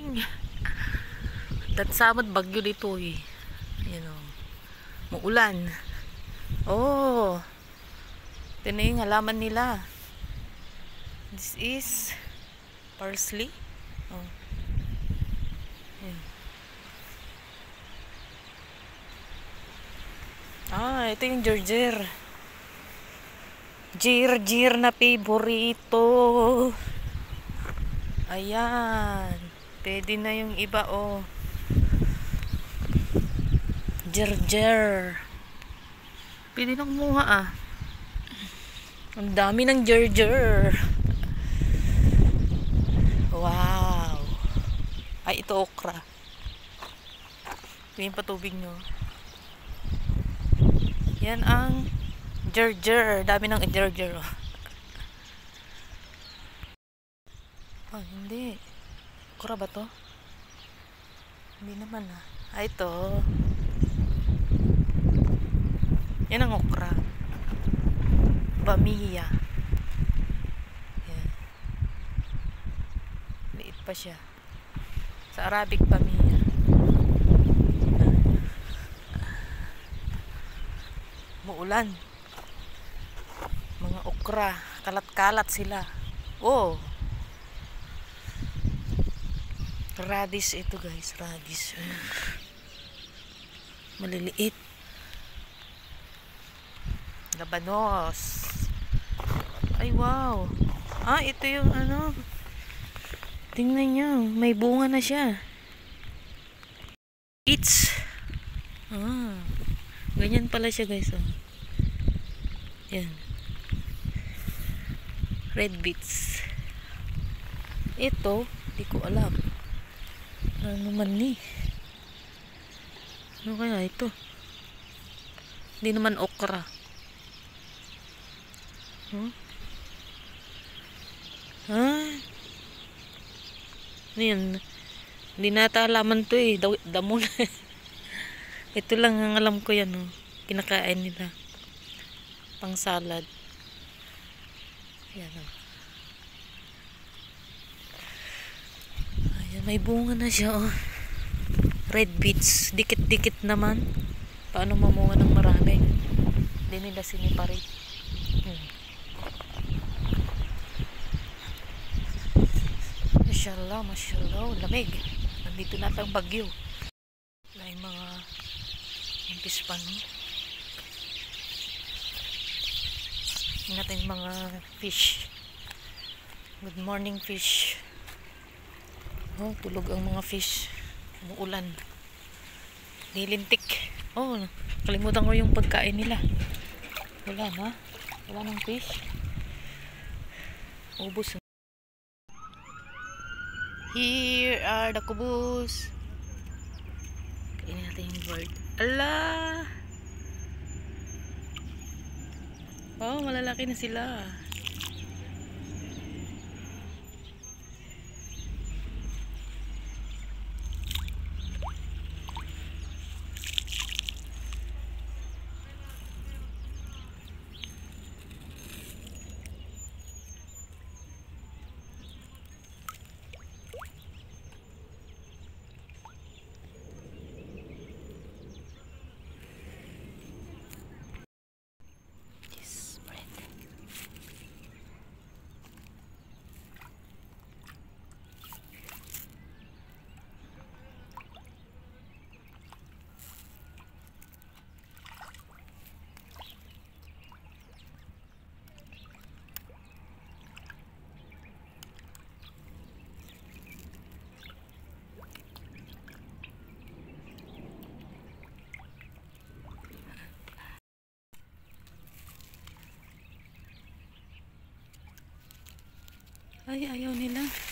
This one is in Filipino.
morning. Tatsamad bagyo dito eh. Ayan o. Muulan. Oh. Ito na yung halaman nila. This is parsley. Oh. Ayan. Ito yung Gerger. Gerger na favorito. Ayan. Pwede na yung iba, oh. Gerger. Pwede na kumuha, ah. Ang dami ng Gerger. Wow. Ay, ito okra. Ito yung patubig nyo. Yan ang Gerger. Dami ng Gerger. Oh, hindi. Okra ba to? Hindi naman ah. Ito. Yan ang okra. Bamia. Yan. Liit pa siya. Sa Arabic, bamia. Muulan. Mga okra. Kalat-kalat sila. Oh. Radish ito guys. Radish. Maliliit. Labanos. Ay wow. Ito yung ano. Tingnan nyo. May bunga na siya. It's. Ganyan pala siya guys. Yan. Red beets. Ito. Di ko alam. Ano man ni. Ano kaya ito? Hindi naman okra. Ano yan? Hindi nata alaman to eh. Damo na. Ito lang ang alam ko yan. Kinakain nila. Pang salad. Ayan. Ayan, may bunga na siya. Red beets. Dikit-dikit naman. Paano mamunga ng marami? Hindi nila siniparit. Mashallah, mashallah. Lamig. Nandito na ang bagyo. May mga impis pa, no? Natin mga fish. Good morning fish. Tulog ang mga fish. Umuulan. Nilintik. Kalimutan ko yung pagkain nila. Wala na. Wala ng fish. Ubus. Here are the kubus. Kainin natin yung bird. Ala! Malalaki na sila. Ay, ayaw nila.